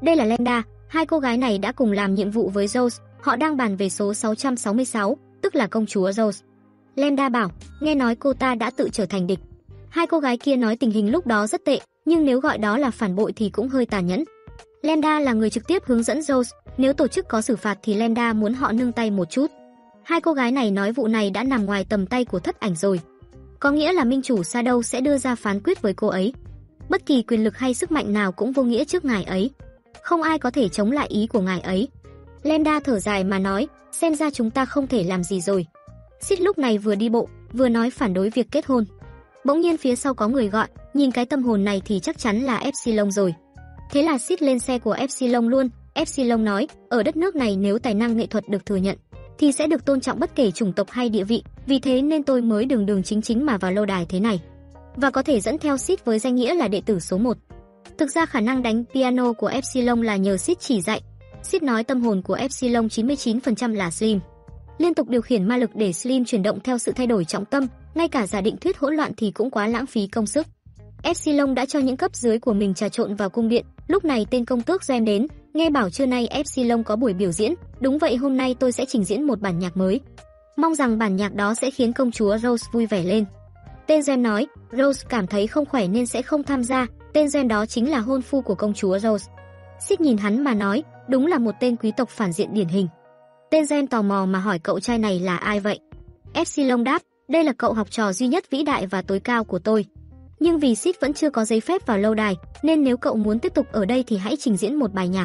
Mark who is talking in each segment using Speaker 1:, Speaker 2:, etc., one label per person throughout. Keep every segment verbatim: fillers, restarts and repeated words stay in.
Speaker 1: Đây là Lambda, hai cô gái này đã cùng làm nhiệm vụ với Rose, họ đang bàn về số sáu trăm sáu mươi sáu, tức là công chúa Rose. Lambda bảo, nghe nói cô ta đã tự trở thành địch. Hai cô gái kia nói tình hình lúc đó rất tệ, nhưng nếu gọi đó là phản bội thì cũng hơi tàn nhẫn. Lambda là người trực tiếp hướng dẫn Rose, nếu tổ chức có xử phạt thì Lambda muốn họ nương tay một chút. Hai cô gái này nói vụ này đã nằm ngoài tầm tay của Thất Ảnh rồi. Có nghĩa là minh chủ Shadow sẽ đưa ra phán quyết với cô ấy. Bất kỳ quyền lực hay sức mạnh nào cũng vô nghĩa trước ngài ấy. Không ai có thể chống lại ý của ngài ấy. Lambda thở dài mà nói, xem ra chúng ta không thể làm gì rồi. Sid lúc này vừa đi bộ, vừa nói phản đối việc kết hôn. Bỗng nhiên phía sau có người gọi, nhìn cái tâm hồn này thì chắc chắn là Epsilon rồi. Thế là Sid lên xe của Epsilon luôn. Epsilon nói, ở đất nước này nếu tài năng nghệ thuật được thừa nhận, thì sẽ được tôn trọng bất kể chủng tộc hay địa vị, vì thế nên tôi mới đường đường chính chính mà vào lâu đài thế này. Và có thể dẫn theo Sid với danh nghĩa là đệ tử số một. Thực ra khả năng đánh piano của Epsilon là nhờ Sid chỉ dạy. Sid nói tâm hồn của Epsilon chín mươi chín phần trăm là Slim. Liên tục điều khiển ma lực để Slim chuyển động theo sự thay đổi trọng tâm, ngay cả giả định thuyết hỗn loạn thì cũng quá lãng phí công sức. Epsilon đã cho những cấp dưới của mình trà trộn vào cung điện, lúc này tên công tước Gem đến, nghe bảo trưa nay Epsilon có buổi biểu diễn, đúng vậy hôm nay tôi sẽ trình diễn một bản nhạc mới. Mong rằng bản nhạc đó sẽ khiến công chúa Rose vui vẻ lên. Tên Gem nói, Rose cảm thấy không khỏe nên sẽ không tham gia, tên Gem đó chính là hôn phu của công chúa Rose. Sid nhìn hắn mà nói, đúng là một tên quý tộc phản diện điển hình. Tên Gem tò mò mà hỏi cậu trai này là ai vậy? Epsilon đáp, đây là cậu học trò duy nhất vĩ đại và tối cao của tôi. Nhưng vì Sid vẫn chưa có giấy phép vào lâu đài, nên nếu cậu muốn tiếp tục ở đây thì hãy trình diễn một bài nhạc.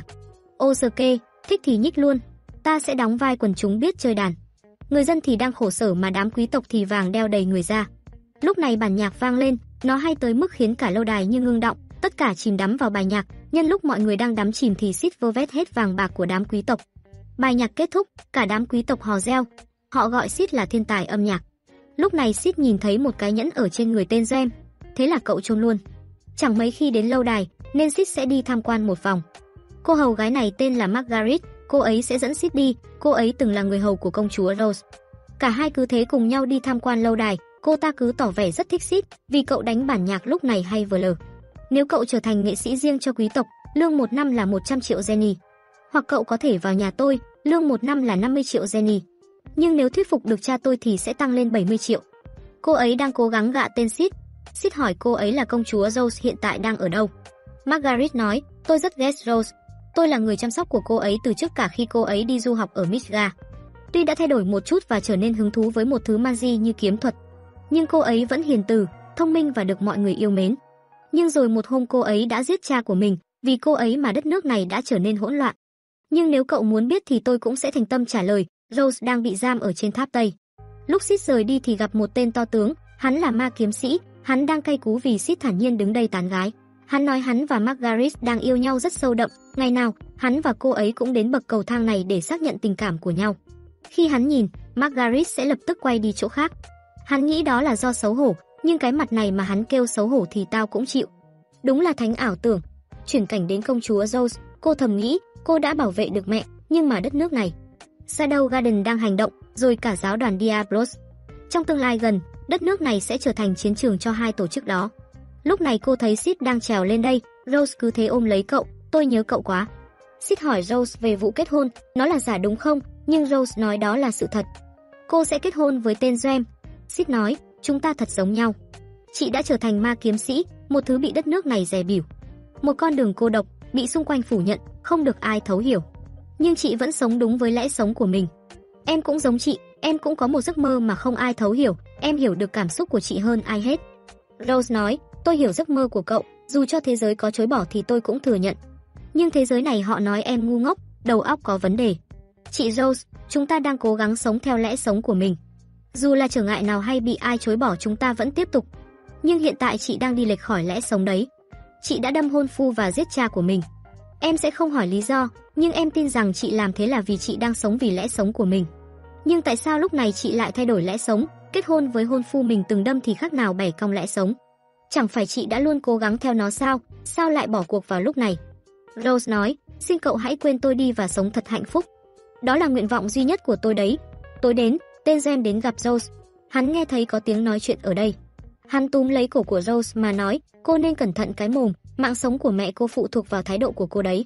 Speaker 1: Ok, thích thì nhích luôn. Ta sẽ đóng vai quần chúng biết chơi đàn. Người dân thì đang khổ sở mà đám quý tộc thì vàng đeo đầy người ra. Lúc này bản nhạc vang lên, nó hay tới mức khiến cả lâu đài như ngưng động, tất cả chìm đắm vào bài nhạc. Nhân lúc mọi người đang đắm chìm thì Sid vơ vét hết vàng bạc của đám quý tộc. Bài nhạc kết thúc, cả đám quý tộc hò reo. Họ gọi Sid là thiên tài âm nhạc. Lúc này Sid nhìn thấy một cái nhẫn ở trên người tên Gem. Thế là cậu chôn luôn. Chẳng mấy khi đến lâu đài, nên Sid sẽ đi tham quan một vòng. Cô hầu gái này tên là Margaret, cô ấy sẽ dẫn Sid đi, cô ấy từng là người hầu của công chúa Rose. Cả hai cứ thế cùng nhau đi tham quan lâu đài, cô ta cứ tỏ vẻ rất thích Sid, vì cậu đánh bản nhạc lúc này hay vờ lờ. Nếu cậu trở thành nghệ sĩ riêng cho quý tộc, lương một năm là một trăm triệu Jenny. Hoặc cậu có thể vào nhà tôi, lương một năm là năm mươi triệu Jenny. Nhưng nếu thuyết phục được cha tôi thì sẽ tăng lên bảy mươi triệu. Cô ấy đang cố gắng gạ tên Sid. Sid hỏi cô ấy là công chúa Rose hiện tại đang ở đâu. Margaret nói, tôi rất ghét Rose. Tôi là người chăm sóc của cô ấy từ trước cả khi cô ấy đi du học ở Michigan. Tuy đã thay đổi một chút và trở nên hứng thú với một thứ magi như kiếm thuật, nhưng cô ấy vẫn hiền từ, thông minh và được mọi người yêu mến. Nhưng rồi một hôm cô ấy đã giết cha của mình, vì cô ấy mà đất nước này đã trở nên hỗn loạn. Nhưng nếu cậu muốn biết thì tôi cũng sẽ thành tâm trả lời, Rose đang bị giam ở trên tháp Tây. Lúc Sid rời đi thì gặp một tên to tướng, hắn là ma kiếm sĩ, hắn đang cay cú vì Sid thản nhiên đứng đây tán gái. Hắn nói hắn và Margaret đang yêu nhau rất sâu đậm, ngày nào, hắn và cô ấy cũng đến bậc cầu thang này để xác nhận tình cảm của nhau. Khi hắn nhìn, Margaret sẽ lập tức quay đi chỗ khác. Hắn nghĩ đó là do xấu hổ, nhưng cái mặt này mà hắn kêu xấu hổ thì tao cũng chịu. Đúng là thánh ảo tưởng. Chuyển cảnh đến công chúa Rose, cô thầm nghĩ, cô đã bảo vệ được mẹ, nhưng mà đất nước này. Shadow Garden đang hành động, rồi cả giáo đoàn Diablos. Trong tương lai gần, đất nước này sẽ trở thành chiến trường cho hai tổ chức đó. Lúc này cô thấy Sid đang trèo lên đây, Rose cứ thế ôm lấy cậu, tôi nhớ cậu quá. Sid hỏi Rose về vụ kết hôn, nó là giả đúng không, nhưng Rose nói đó là sự thật. Cô sẽ kết hôn với tên Gem. Sid nói, chúng ta thật giống nhau. Chị đã trở thành ma kiếm sĩ, một thứ bị đất nước này dè bỉu. Một con đường cô độc, bị xung quanh phủ nhận, không được ai thấu hiểu. Nhưng chị vẫn sống đúng với lẽ sống của mình. Em cũng giống chị, em cũng có một giấc mơ mà không ai thấu hiểu, em hiểu được cảm xúc của chị hơn ai hết. Rose nói, tôi hiểu giấc mơ của cậu, dù cho thế giới có chối bỏ thì tôi cũng thừa nhận. Nhưng thế giới này họ nói em ngu ngốc, đầu óc có vấn đề. Chị Rose, chúng ta đang cố gắng sống theo lẽ sống của mình. Dù là trở ngại nào hay bị ai chối bỏ chúng ta vẫn tiếp tục. Nhưng hiện tại chị đang đi lệch khỏi lẽ sống đấy. Chị đã đâm hôn phu và giết cha của mình. Em sẽ không hỏi lý do, nhưng em tin rằng chị làm thế là vì chị đang sống vì lẽ sống của mình. Nhưng tại sao lúc này chị lại thay đổi lẽ sống, kết hôn với hôn phu mình từng đâm thì khác nào bẻ cong lẽ sống? Chẳng phải chị đã luôn cố gắng theo nó sao, sao lại bỏ cuộc vào lúc này? Rose nói, xin cậu hãy quên tôi đi và sống thật hạnh phúc. Đó là nguyện vọng duy nhất của tôi đấy. Tối đến, tên Gem đến gặp Rose. Hắn nghe thấy có tiếng nói chuyện ở đây. Hắn túm lấy cổ của Rose mà nói, cô nên cẩn thận cái mồm, mạng sống của mẹ cô phụ thuộc vào thái độ của cô đấy.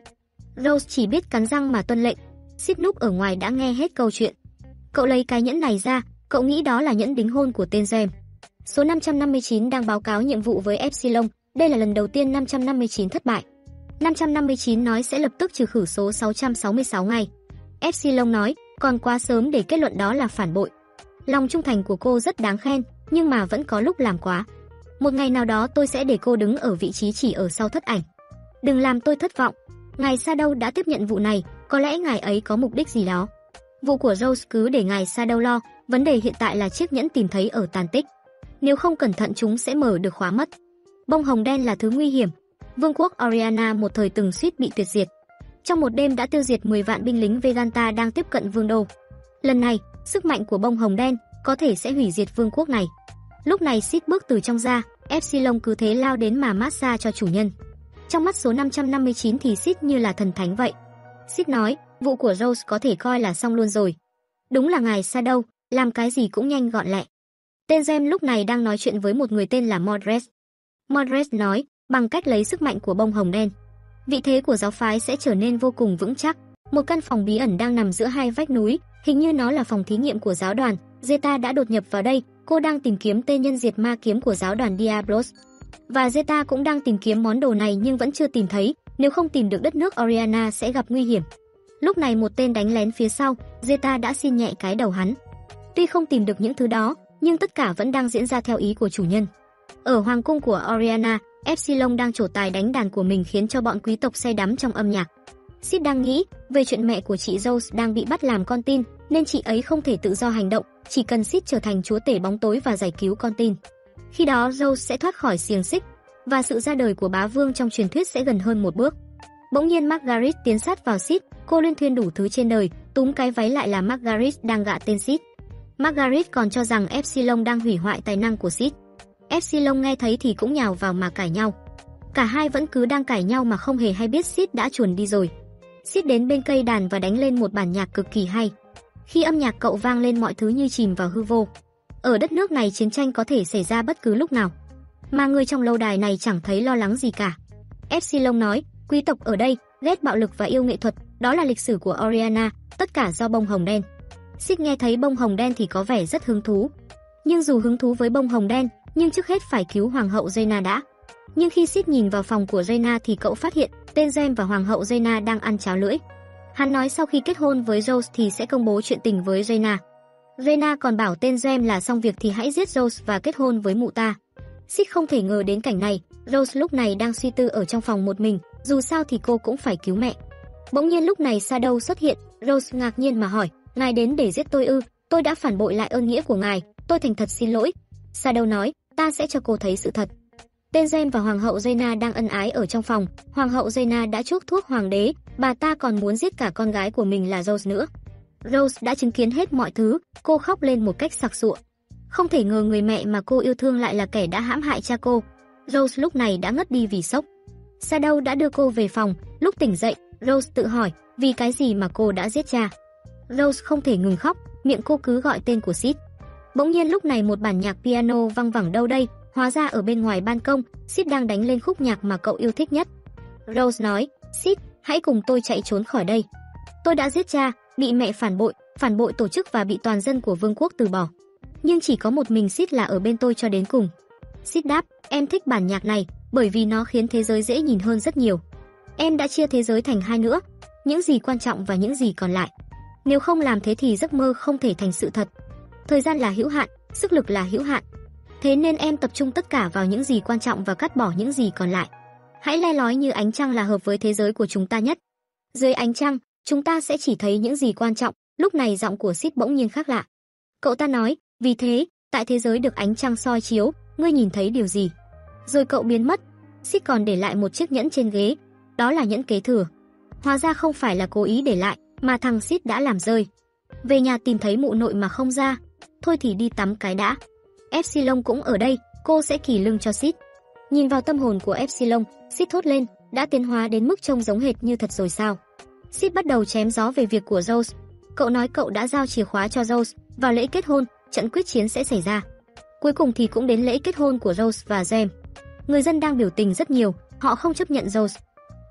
Speaker 1: Rose chỉ biết cắn răng mà tuân lệnh. Sid núp ở ngoài đã nghe hết câu chuyện. Cậu lấy cái nhẫn này ra, cậu nghĩ đó là nhẫn đính hôn của tên James. Số năm trăm năm mươi chín đang báo cáo nhiệm vụ với Epsilon, đây là lần đầu tiên năm trăm năm mươi chín thất bại. năm trăm năm mươi chín nói sẽ lập tức trừ khử số sáu trăm sáu mươi sáu ngay. Epsilon nói, còn quá sớm để kết luận đó là phản bội. Lòng trung thành của cô rất đáng khen, nhưng mà vẫn có lúc làm quá. Một ngày nào đó tôi sẽ để cô đứng ở vị trí chỉ ở sau thất ảnh. Đừng làm tôi thất vọng. Ngài Shadow đã tiếp nhận vụ này, có lẽ ngài ấy có mục đích gì đó. Vụ của Rose cứ để ngài Shadow lo, vấn đề hiện tại là chiếc nhẫn tìm thấy ở tàn tích. Nếu không cẩn thận chúng sẽ mở được khóa mất. Bông hồng đen là thứ nguy hiểm. Vương quốc Oriana một thời từng suýt bị tuyệt diệt. Trong một đêm đã tiêu diệt mười vạn binh lính Veganta đang tiếp cận vương đô. Lần này, sức mạnh của bông hồng đen có thể sẽ hủy diệt vương quốc này. Lúc này Sid bước từ trong ra, Epsilon cứ thế lao đến mà massage cho chủ nhân. Trong mắt số năm trăm năm mươi chín thì Sid như là thần thánh vậy. Sid nói, vụ của Rose có thể coi là xong luôn rồi. Đúng là ngài Shadow, làm cái gì cũng nhanh gọn lẹ. Tên James lúc này đang nói chuyện với một người tên là Mordred. Mordred nói, bằng cách lấy sức mạnh của bông hồng đen, vị thế của giáo phái sẽ trở nên vô cùng vững chắc. Một căn phòng bí ẩn đang nằm giữa hai vách núi, hình như nó là phòng thí nghiệm của giáo đoàn. Zeta đã đột nhập vào đây, cô đang tìm kiếm tên nhân diệt ma kiếm của giáo đoàn Diablos. Và Zeta cũng đang tìm kiếm món đồ này nhưng vẫn chưa tìm thấy, nếu không tìm được đất nước Oriana sẽ gặp nguy hiểm. Lúc này một tên đánh lén phía sau, Zeta đã xin nhẹ cái đầu hắn. Tuy không tìm được những thứ đó, nhưng tất cả vẫn đang diễn ra theo ý của chủ nhân. Ở hoàng cung của Oriana, Epsilon đang trổ tài đánh đàn của mình khiến cho bọn quý tộc say đắm trong âm nhạc. Sid đang nghĩ về chuyện mẹ của chị Rose đang bị bắt làm con tin, nên chị ấy không thể tự do hành động, chỉ cần Sid trở thành chúa tể bóng tối và giải cứu con tin. Khi đó Rose sẽ thoát khỏi xiềng xích, và sự ra đời của bá vương trong truyền thuyết sẽ gần hơn một bước. Bỗng nhiên Margaret tiến sát vào Sid, cô liên thuyên đủ thứ trên đời, túm cái váy lại là Margaret đang gạ tên Sid. Margaret còn cho rằng Epsilon đang hủy hoại tài năng của Sid. Epsilon nghe thấy thì cũng nhào vào mà cãi nhau. Cả hai vẫn cứ đang cãi nhau mà không hề hay biết Sid đã chuồn đi rồi. Sid đến bên cây đàn và đánh lên một bản nhạc cực kỳ hay. Khi âm nhạc cậu vang lên mọi thứ như chìm vào hư vô. Ở đất nước này chiến tranh có thể xảy ra bất cứ lúc nào, mà người trong lâu đài này chẳng thấy lo lắng gì cả. Epsilon nói, quý tộc ở đây ghét bạo lực và yêu nghệ thuật, đó là lịch sử của Oriana, tất cả do bông hồng đen. Sid nghe thấy bông hồng đen thì có vẻ rất hứng thú. Nhưng dù hứng thú với bông hồng đen, nhưng trước hết phải cứu hoàng hậu Jaina đã. Nhưng khi Sid nhìn vào phòng của Jaina thì cậu phát hiện tên James và hoàng hậu Jaina đang ăn cháo lưỡi. Hắn nói sau khi kết hôn với Rose thì sẽ công bố chuyện tình với Jaina. Jaina còn bảo tên James là xong việc thì hãy giết Rose và kết hôn với mụ ta. Sid không thể ngờ đến cảnh này. Rose lúc này đang suy tư ở trong phòng một mình, dù sao thì cô cũng phải cứu mẹ. Bỗng nhiên lúc này Shadow xuất hiện. Rose ngạc nhiên mà hỏi, ngài đến để giết tôi ư? Tôi đã phản bội lại ơn nghĩa của ngài, tôi thành thật xin lỗi. Shadow nói, ta sẽ cho cô thấy sự thật. Tên James và hoàng hậu Jaina đang ân ái ở trong phòng. Hoàng hậu Jaina đã chuốc thuốc hoàng đế, bà ta còn muốn giết cả con gái của mình là Rose nữa. Rose đã chứng kiến hết mọi thứ, cô khóc lên một cách sặc sụa. Không thể ngờ người mẹ mà cô yêu thương lại là kẻ đã hãm hại cha cô. Rose lúc này đã ngất đi vì sốc. Shadow đã đưa cô về phòng, lúc tỉnh dậy, Rose tự hỏi, vì cái gì mà cô đã giết cha? Rose không thể ngừng khóc, miệng cô cứ gọi tên của Sid. Bỗng nhiên lúc này một bản nhạc piano vang vẳng đâu đây, hóa ra ở bên ngoài ban công, Sid đang đánh lên khúc nhạc mà cậu yêu thích nhất. Rose nói, Sid, hãy cùng tôi chạy trốn khỏi đây. Tôi đã giết cha, bị mẹ phản bội, phản bội tổ chức và bị toàn dân của vương quốc từ bỏ. Nhưng chỉ có một mình Sid là ở bên tôi cho đến cùng. Sid đáp, em thích bản nhạc này, bởi vì nó khiến thế giới dễ nhìn hơn rất nhiều. Em đã chia thế giới thành hai nữa, những gì quan trọng và những gì còn lại. Nếu không làm thế thì giấc mơ không thể thành sự thật. Thời gian là hữu hạn, sức lực là hữu hạn. Thế nên em tập trung tất cả vào những gì quan trọng và cắt bỏ những gì còn lại. Hãy le lói như ánh trăng là hợp với thế giới của chúng ta nhất. Dưới ánh trăng, chúng ta sẽ chỉ thấy những gì quan trọng. Lúc này giọng của Sid bỗng nhiên khác lạ. Cậu ta nói, vì thế, tại thế giới được ánh trăng soi chiếu, ngươi nhìn thấy điều gì? Rồi cậu biến mất. Sid còn để lại một chiếc nhẫn trên ghế. Đó là nhẫn kế thừa. Hóa ra không phải là cố ý để lại, mà thằng Sid đã làm rơi. Về nhà tìm thấy mụ nội mà không ra. Thôi thì đi tắm cái đã. Epsilon cũng ở đây, cô sẽ kỷ lưng cho Sid. Nhìn vào tâm hồn của Epsilon, Sid thốt lên, đã tiến hóa đến mức trông giống hệt như thật rồi sao? Sid bắt đầu chém gió về việc của Rose. Cậu nói cậu đã giao chìa khóa cho Rose, vào lễ kết hôn, trận quyết chiến sẽ xảy ra. Cuối cùng thì cũng đến lễ kết hôn của Rose và James. Người dân đang biểu tình rất nhiều, họ không chấp nhận Rose.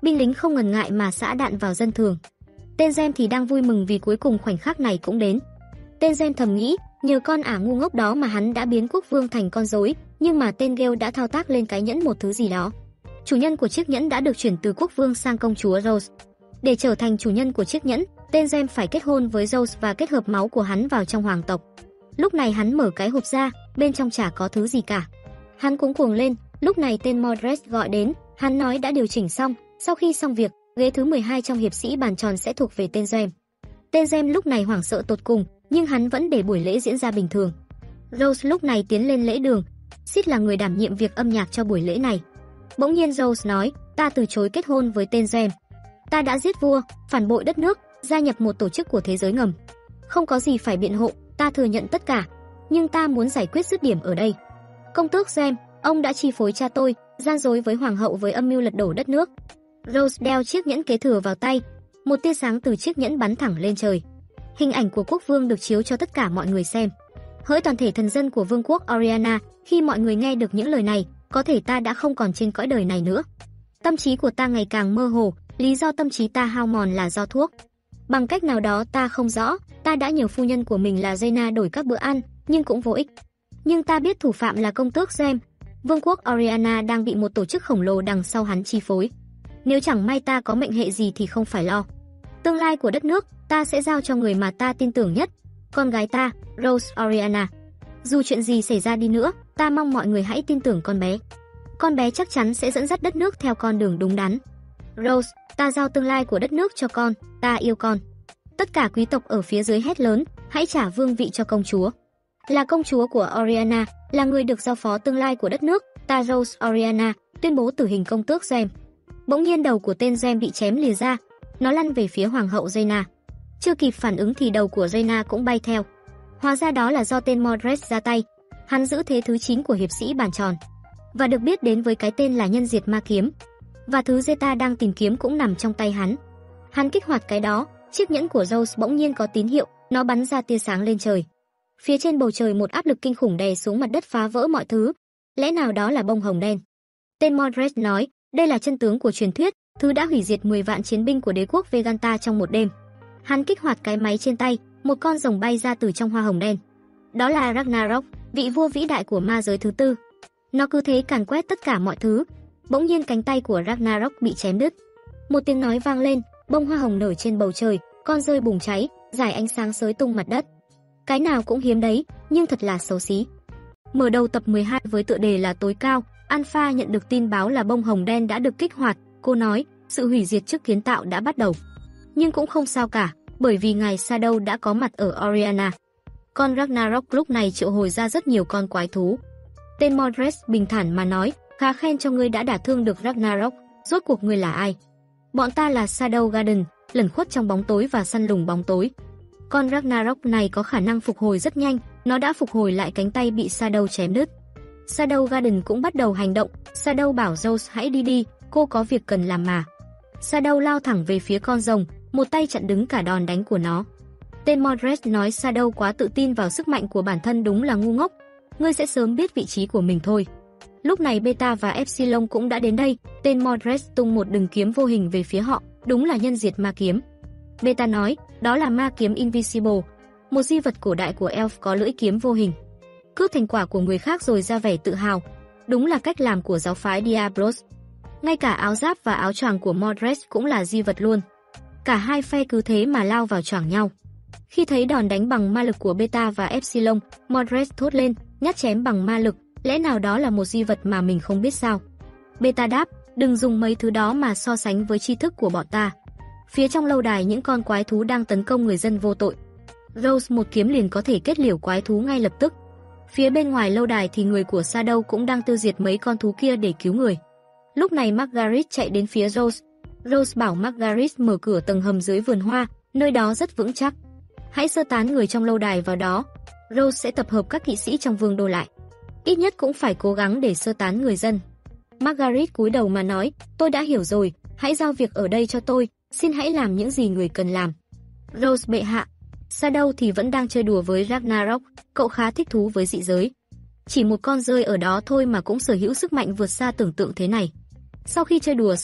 Speaker 1: Binh lính không ngần ngại mà xả đạn vào dân thường. Tên Gem thì đang vui mừng vì cuối cùng khoảnh khắc này cũng đến. Tên Gem thầm nghĩ, nhờ con ả ngu ngốc đó mà hắn đã biến quốc vương thành con rối, nhưng mà tên Gale đã thao tác lên cái nhẫn một thứ gì đó. Chủ nhân của chiếc nhẫn đã được chuyển từ quốc vương sang công chúa Rose. Để trở thành chủ nhân của chiếc nhẫn, tên Gem phải kết hôn với Rose và kết hợp máu của hắn vào trong hoàng tộc. Lúc này hắn mở cái hộp ra, bên trong chả có thứ gì cả. Hắn cuống cuồng lên, lúc này tên Mordred gọi đến, hắn nói đã điều chỉnh xong, sau khi xong việc, ghế thứ mười hai trong hiệp sĩ bàn tròn sẽ thuộc về tên Gem. Tên Gem lúc này hoảng sợ tột cùng, nhưng hắn vẫn để buổi lễ diễn ra bình thường. Rose lúc này tiến lên lễ đường, Sid là người đảm nhiệm việc âm nhạc cho buổi lễ này. Bỗng nhiên Rose nói, ta từ chối kết hôn với tên Gem. Ta đã giết vua, phản bội đất nước, gia nhập một tổ chức của thế giới ngầm. Không có gì phải biện hộ, ta thừa nhận tất cả, nhưng ta muốn giải quyết dứt điểm ở đây. Công tước Gem, ông đã chi phối cha tôi, gian dối với hoàng hậu với âm mưu lật đổ đất nước. Rose đeo chiếc nhẫn kế thừa vào tay, một tia sáng từ chiếc nhẫn bắn thẳng lên trời. Hình ảnh của quốc vương được chiếu cho tất cả mọi người xem. Hỡi toàn thể thần dân của vương quốc Oriana, khi mọi người nghe được những lời này, có thể ta đã không còn trên cõi đời này nữa. Tâm trí của ta ngày càng mơ hồ, lý do tâm trí ta hao mòn là do thuốc. Bằng cách nào đó ta không rõ, ta đã nhờ phu nhân của mình là Jaina đổi các bữa ăn, nhưng cũng vô ích. Nhưng ta biết thủ phạm là công tước Gem. Vương quốc Oriana đang bị một tổ chức khổng lồ đằng sau hắn chi phối. Nếu chẳng may ta có mệnh hệ gì thì không phải lo. Tương lai của đất nước, ta sẽ giao cho người mà ta tin tưởng nhất, con gái ta, Rose Oriana. Dù chuyện gì xảy ra đi nữa, ta mong mọi người hãy tin tưởng con bé. Con bé chắc chắn sẽ dẫn dắt đất nước theo con đường đúng đắn. Rose, ta giao tương lai của đất nước cho con, ta yêu con. Tất cả quý tộc ở phía dưới hét lớn, hãy trả vương vị cho công chúa. Là công chúa của Oriana, là người được giao phó tương lai của đất nước, ta Rose Oriana, tuyên bố tử hình công tước Gem. Bỗng nhiên đầu của tên Gem bị chém lìa ra, nó lăn về phía hoàng hậu Jaina. Chưa kịp phản ứng thì đầu của Jaina cũng bay theo. Hóa ra đó là do tên Mordred ra tay. Hắn giữ thế thứ chín của hiệp sĩ bàn tròn và được biết đến với cái tên là nhân diệt ma kiếm. Và thứ Zeta đang tìm kiếm cũng nằm trong tay hắn. Hắn kích hoạt cái đó, chiếc nhẫn của Rose bỗng nhiên có tín hiệu, nó bắn ra tia sáng lên trời. Phía trên bầu trời một áp lực kinh khủng đè xuống mặt đất phá vỡ mọi thứ. Lẽ nào đó là bông hồng đen? Tên Mordred nói, đây là chân tướng của truyền thuyết, thứ đã hủy diệt mười vạn chiến binh của đế quốc Veganta trong một đêm. Hắn kích hoạt cái máy trên tay, một con rồng bay ra từ trong hoa hồng đen. Đó là Ragnarok, vị vua vĩ đại của ma giới thứ tư. Nó cứ thế càn quét tất cả mọi thứ. Bỗng nhiên cánh tay của Ragnarok bị chém đứt. Một tiếng nói vang lên, bông hoa hồng nở trên bầu trời, con rơi bùng cháy, giải ánh sáng xới tung mặt đất. Cái nào cũng hiếm đấy, nhưng thật là xấu xí. Mở đầu tập mười hai với tựa đề là tối cao, Alpha nhận được tin báo là bông hồng đen đã được kích hoạt. Cô nói, sự hủy diệt trước kiến tạo đã bắt đầu. Nhưng cũng không sao cả, bởi vì ngài Shadow đã có mặt ở Oriana. Con Ragnarok lúc này triệu hồi ra rất nhiều con quái thú. Tên Mordred bình thản mà nói, khá khen cho ngươi đã đả thương được Ragnarok, rốt cuộc ngươi là ai? Bọn ta là Shadow Garden, lẩn khuất trong bóng tối và săn lùng bóng tối. Con Ragnarok này có khả năng phục hồi rất nhanh, nó đã phục hồi lại cánh tay bị Shadow chém đứt. Shadow Garden cũng bắt đầu hành động, Shadow bảo Rose hãy đi đi, cô có việc cần làm mà. Shadow lao thẳng về phía con rồng, một tay chặn đứng cả đòn đánh của nó. Tên Mordred nói Shadow quá tự tin vào sức mạnh của bản thân đúng là ngu ngốc. Ngươi sẽ sớm biết vị trí của mình thôi. Lúc này Beta và Epsilon cũng đã đến đây, tên Mordred tung một đường kiếm vô hình về phía họ, đúng là nhân diệt ma kiếm. Beta nói, đó là ma kiếm Invisible, một di vật cổ đại của Elf có lưỡi kiếm vô hình. Cướp thành quả của người khác rồi ra vẻ tự hào, đúng là cách làm của giáo phái Diablos. Ngay cả áo giáp và áo choàng của Mordred cũng là di vật luôn. Cả hai phe cứ thế mà lao vào choảng nhau. Khi thấy đòn đánh bằng ma lực của Beta và Epsilon, Mordred thốt lên, nhát chém bằng ma lực, lẽ nào đó là một di vật mà mình không biết sao? Beta đáp, đừng dùng mấy thứ đó mà so sánh với tri thức của bọn ta. Phía trong lâu đài những con quái thú đang tấn công người dân vô tội. Rose một kiếm liền có thể kết liễu quái thú ngay lập tức. Phía bên ngoài lâu đài thì người của Shadow cũng đang tiêu diệt mấy con thú kia để cứu người. Lúc này Margaret chạy đến phía Rose. Rose bảo Margaret mở cửa tầng hầm dưới vườn hoa, nơi đó rất vững chắc. Hãy sơ tán người trong lâu đài vào đó. Rose sẽ tập hợp các kỵ sĩ trong vương đô lại. Ít nhất cũng phải cố gắng để sơ tán người dân. Margaret cúi đầu mà nói, tôi đã hiểu rồi, hãy giao việc ở đây cho tôi, xin hãy làm những gì người cần làm. Rose bệ hạ. Shadow thì vẫn đang chơi đùa với Ragnarok, cậu khá thích thú với dị giới. Chỉ một con rơi ở đó thôi mà cũng sở hữu sức mạnh vượt xa tưởng tượng thế này. Sau khi chơi đùa xong,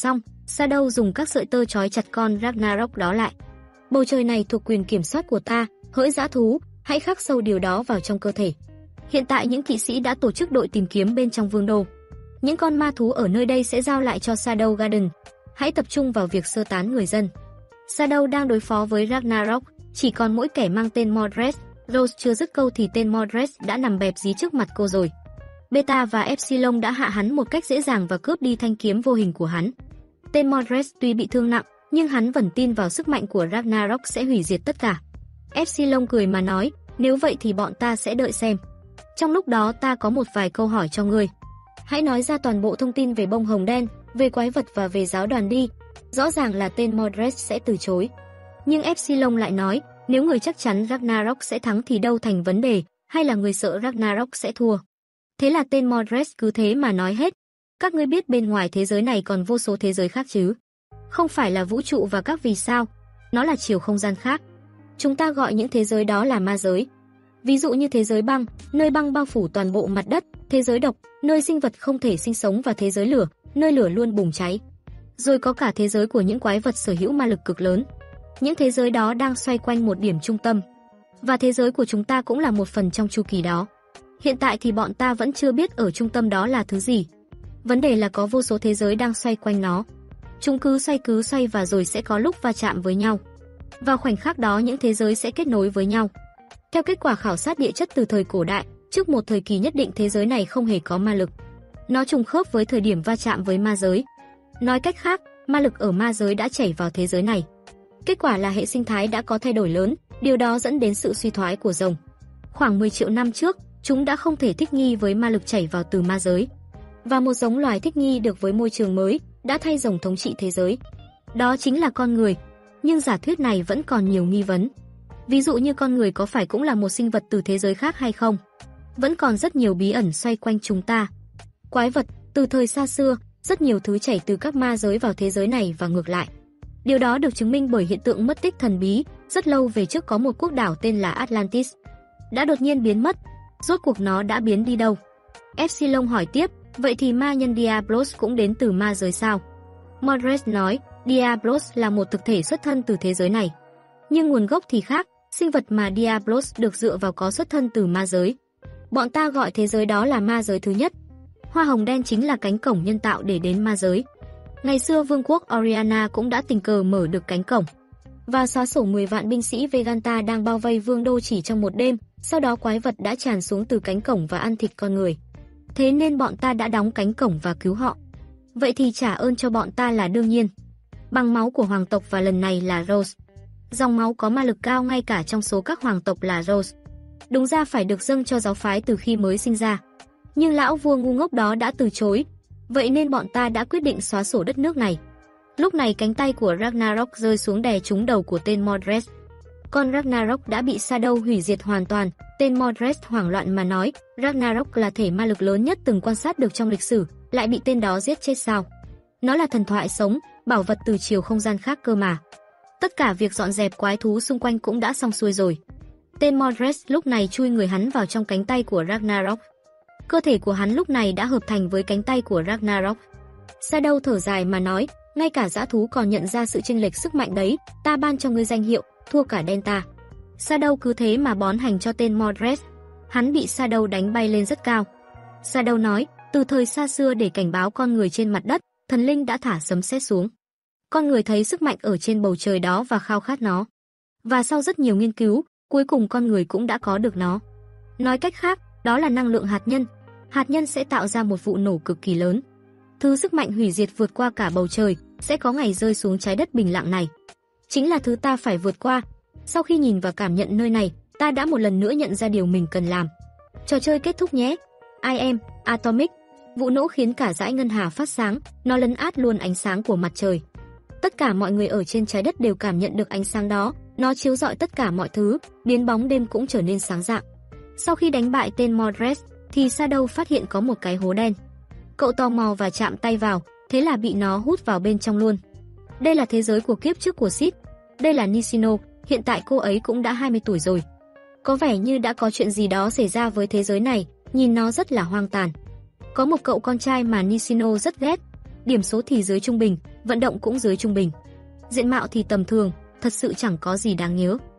Speaker 1: Shadow dùng các sợi tơ trói chặt con Ragnarok đó lại. Bầu trời này thuộc quyền kiểm soát của ta, hỡi dã thú, hãy khắc sâu điều đó vào trong cơ thể. Hiện tại những kỵ sĩ đã tổ chức đội tìm kiếm bên trong vương đô. Những con ma thú ở nơi đây sẽ giao lại cho Shadow Garden. Hãy tập trung vào việc sơ tán người dân. Shadow đang đối phó với Ragnarok, chỉ còn mỗi kẻ mang tên Mordred. Rose chưa dứt câu thì tên Mordred đã nằm bẹp dí trước mặt cô rồi. Beta và Epsilon đã hạ hắn một cách dễ dàng và cướp đi thanh kiếm vô hình của hắn. Tên Mordred tuy bị thương nặng, nhưng hắn vẫn tin vào sức mạnh của Ragnarok sẽ hủy diệt tất cả. Epsilon cười mà nói, nếu vậy thì bọn ta sẽ đợi xem. Trong lúc đó ta có một vài câu hỏi cho ngươi. Hãy nói ra toàn bộ thông tin về bông hồng đen, về quái vật và về giáo đoàn đi. Rõ ràng là tên Mordred sẽ từ chối. Nhưng Epsilon lại nói, nếu người chắc chắn Ragnarok sẽ thắng thì đâu thành vấn đề, hay là người sợ Ragnarok sẽ thua. Thế là tên Mordred cứ thế mà nói hết. Các ngươi biết bên ngoài thế giới này còn vô số thế giới khác chứ? Không phải là vũ trụ và các vì sao, nó là chiều không gian khác. Chúng ta gọi những thế giới đó là ma giới. Ví dụ như thế giới băng, nơi băng bao phủ toàn bộ mặt đất, thế giới độc, nơi sinh vật không thể sinh sống, và thế giới lửa, nơi lửa luôn bùng cháy. Rồi có cả thế giới của những quái vật sở hữu ma lực cực lớn. Những thế giới đó đang xoay quanh một điểm trung tâm. Và thế giới của chúng ta cũng là một phần trong chu kỳ đó. Hiện tại thì bọn ta vẫn chưa biết ở trung tâm đó là thứ gì. Vấn đề là có vô số thế giới đang xoay quanh nó. Chúng cứ xoay cứ xoay và rồi sẽ có lúc va chạm với nhau. Vào khoảnh khắc đó những thế giới sẽ kết nối với nhau. Theo kết quả khảo sát địa chất từ thời cổ đại, trước một thời kỳ nhất định thế giới này không hề có ma lực. Nó trùng khớp với thời điểm va chạm với ma giới. Nói cách khác, ma lực ở ma giới đã chảy vào thế giới này. Kết quả là hệ sinh thái đã có thay đổi lớn, điều đó dẫn đến sự suy thoái của rồng. Khoảng mười triệu năm trước, chúng đã không thể thích nghi với ma lực chảy vào từ ma giới. Và một giống loài thích nghi được với môi trường mới đã thay rồng thống trị thế giới. Đó chính là con người. Nhưng giả thuyết này vẫn còn nhiều nghi vấn. Ví dụ như con người có phải cũng là một sinh vật từ thế giới khác hay không? Vẫn còn rất nhiều bí ẩn xoay quanh chúng ta. Quái vật, từ thời xa xưa, rất nhiều thứ chảy từ các ma giới vào thế giới này và ngược lại. Điều đó được chứng minh bởi hiện tượng mất tích thần bí. Rất lâu về trước có một quốc đảo tên là Atlantis đã đột nhiên biến mất. Rốt cuộc nó đã biến đi đâu? Epsilon hỏi tiếp, vậy thì ma nhân Diablos cũng đến từ ma giới sao? Mordred nói, Diablos là một thực thể xuất thân từ thế giới này. Nhưng nguồn gốc thì khác, sinh vật mà Diablos được dựa vào có xuất thân từ ma giới. Bọn ta gọi thế giới đó là ma giới thứ nhất. Hoa hồng đen chính là cánh cổng nhân tạo để đến ma giới. Ngày xưa vương quốc Oriana cũng đã tình cờ mở được cánh cổng và xóa sổ mười vạn binh sĩ Veganta đang bao vây vương đô chỉ trong một đêm. Sau đó quái vật đã tràn xuống từ cánh cổng và ăn thịt con người. Thế nên bọn ta đã đóng cánh cổng và cứu họ. Vậy thì trả ơn cho bọn ta là đương nhiên. Bằng máu của hoàng tộc, và lần này là Rose. Dòng máu có ma lực cao ngay cả trong số các hoàng tộc là Rose. Đúng ra phải được dâng cho giáo phái từ khi mới sinh ra. Nhưng lão vua ngu ngốc đó đã từ chối. Vậy nên bọn ta đã quyết định xóa sổ đất nước này. Lúc này cánh tay của Ragnarok rơi xuống đè trúng đầu của tên Mordred. Con Ragnarok đã bị Shadow hủy diệt hoàn toàn. Tên Mordred hoảng loạn mà nói, Ragnarok là thể ma lực lớn nhất từng quan sát được trong lịch sử, lại bị tên đó giết chết sao? Nó là thần thoại sống, bảo vật từ chiều không gian khác cơ mà. Tất cả việc dọn dẹp quái thú xung quanh cũng đã xong xuôi rồi. Tên Mordred lúc này chui người hắn vào trong cánh tay của Ragnarok. Cơ thể của hắn lúc này đã hợp thành với cánh tay của Ragnarok. Shadow thở dài mà nói, ngay cả dã thú còn nhận ra sự chênh lệch sức mạnh đấy, ta ban cho ngươi danh hiệu thua cả Delta. Shadow cứ thế mà bón hành cho tên Mordred. Hắn bị Shadow đánh bay lên rất cao. Shadow nói, từ thời xa xưa để cảnh báo con người trên mặt đất, thần linh đã thả sấm sét xuống. Con người thấy sức mạnh ở trên bầu trời đó và khao khát nó. Và sau rất nhiều nghiên cứu, cuối cùng con người cũng đã có được nó. Nói cách khác, đó là năng lượng hạt nhân. Hạt nhân sẽ tạo ra một vụ nổ cực kỳ lớn. Thứ sức mạnh hủy diệt vượt qua cả bầu trời, sẽ có ngày rơi xuống trái đất bình lặng này. Chính là thứ ta phải vượt qua. Sau khi nhìn và cảm nhận nơi này, ta đã một lần nữa nhận ra điều mình cần làm. Trò chơi kết thúc nhé. I am Atomic. Vụ nổ khiến cả dải ngân hà phát sáng, nó lấn át luôn ánh sáng của mặt trời. Tất cả mọi người ở trên trái đất đều cảm nhận được ánh sáng đó, nó chiếu rọi tất cả mọi thứ, biến bóng đêm cũng trở nên sáng rạng. Sau khi đánh bại tên Mordred, thì Shadow phát hiện có một cái hố đen. Cậu tò mò và chạm tay vào, thế là bị nó hút vào bên trong luôn. Đây là thế giới của kiếp trước của Sid. Đây là Nishino, hiện tại cô ấy cũng đã hai mươi tuổi rồi. Có vẻ như đã có chuyện gì đó xảy ra với thế giới này, nhìn nó rất là hoang tàn. Có một cậu con trai mà Nishino rất ghét. điểm số thì dưới trung bình, vận động cũng dưới trung bình. Diện mạo thì tầm thường, thật sự chẳng có gì đáng nhớ.